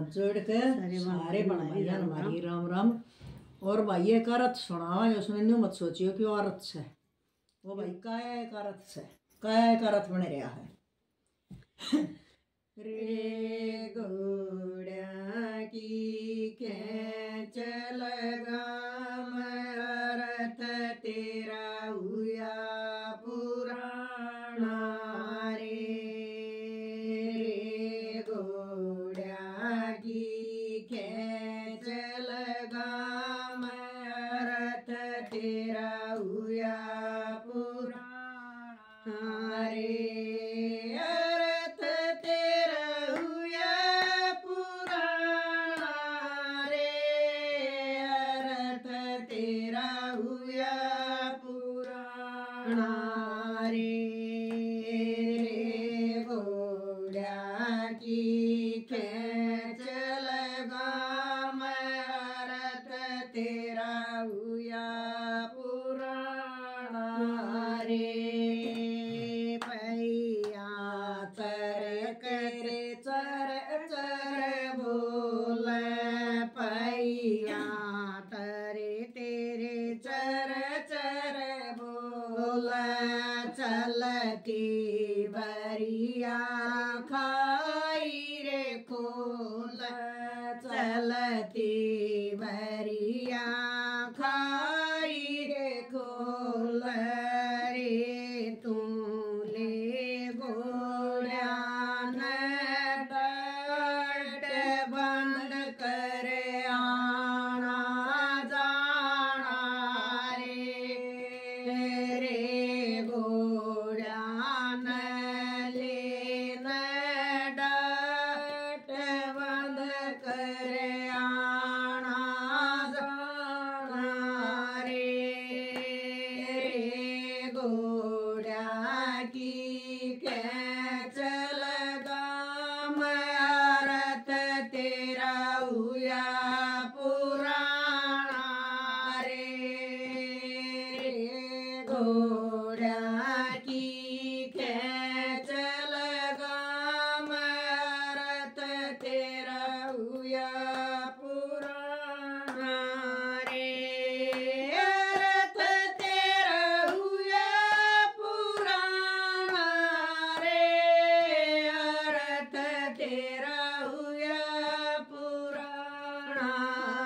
हाथ जोड़ के सारे भाइयों हमारी राम राम। और भाई एक अर्थ सुनावा उसमें न्यू मत सोचियो कि वो अर्थ से वो भाई काय एक अर्थ से काय एक अर्थ बने रहा है। रे घोड़ा की खेच लगाम अर्थ तेरा हुआ पुराना रे। रे घोड़ा की खेच लगाम अर्थ तेरा हुआ पुराना रे। चलती बरिया खाई रे खोल चलती बरिया खाई रे खोल रे तू ले घोड़ा डाट बंद कर आना जाना रे। रे घोड़ा डाट बंद कर आना जाना रे। रे घोड़ा की खेच लगाम अर्थ तेरा हुआ पुराना रे। घोड़ा की खेच लगाम अर्थ तेरा हुआ पुराना रे। अर्थ तेरा हुआ पुराना रे। अर्थ तेरा हुआ पुराना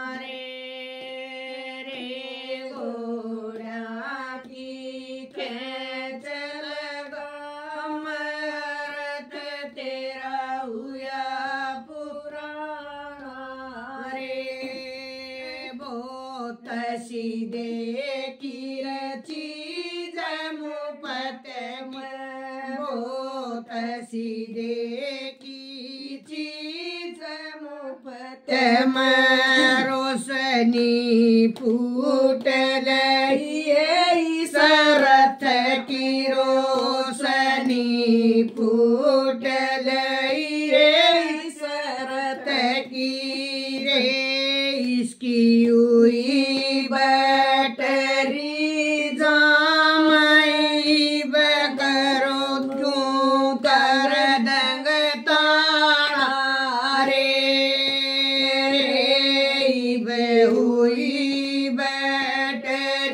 रे। रे घोड़ा की खेच लगाम अर्थ तेरा हुआ पुराना रे। बहुत सीधे की रची मुपत में बहुत सीधे की चीज मुपत में रोशनी फूट गई सरथ की रोशनी फूट गई सरथ की रे। इसकी हुई बैटरी जामई बकरो क्यों कर दंग ताना रे। हुई बैटरी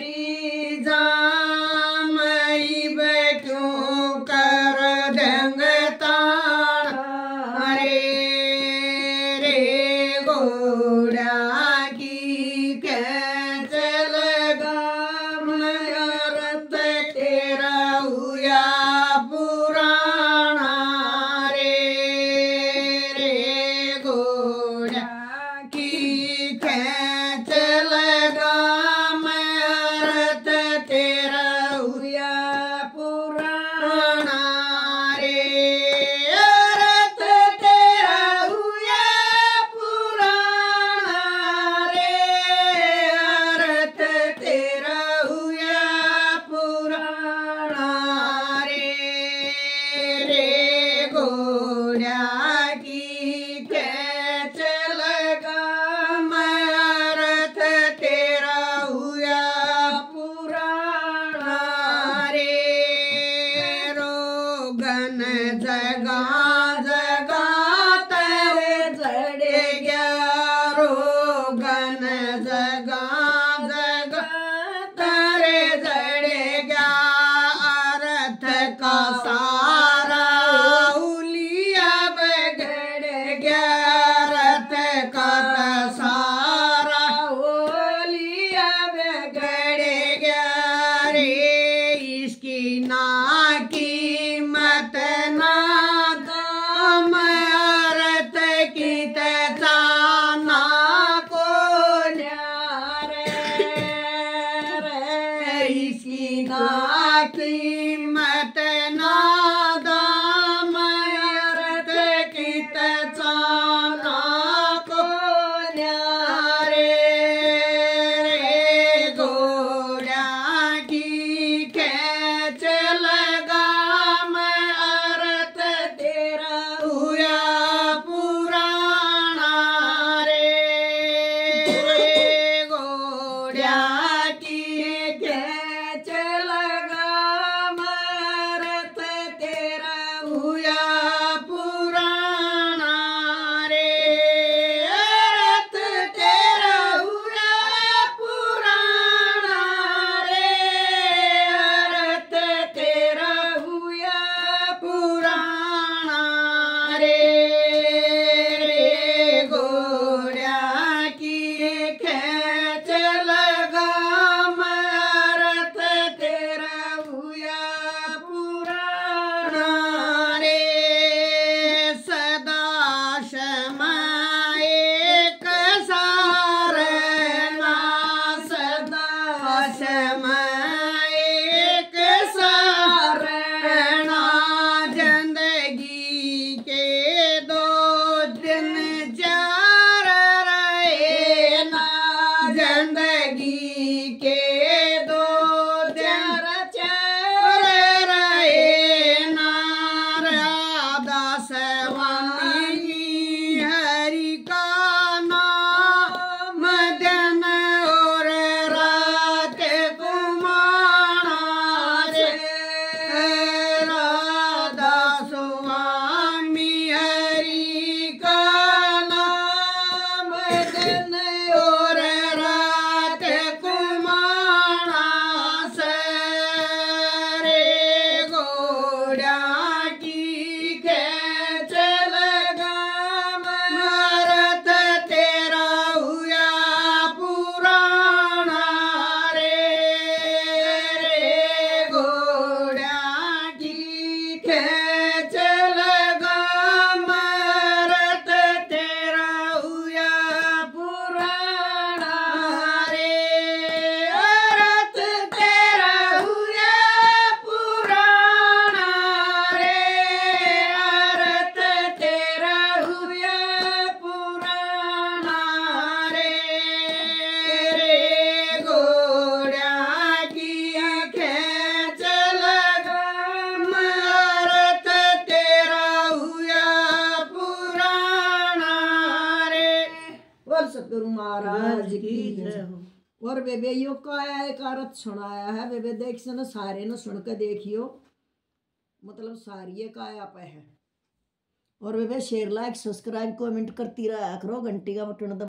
महाराज की जय हो। और बेबे यो काया एक अर्थ सुनाया है बेबे, देख से ना सारे न सुन के देखियो, मतलब सारी काया पे है। और बेबे शेयर लाइक सब्सक्राइब कमेंट करती रहा करो, घंटी का बटन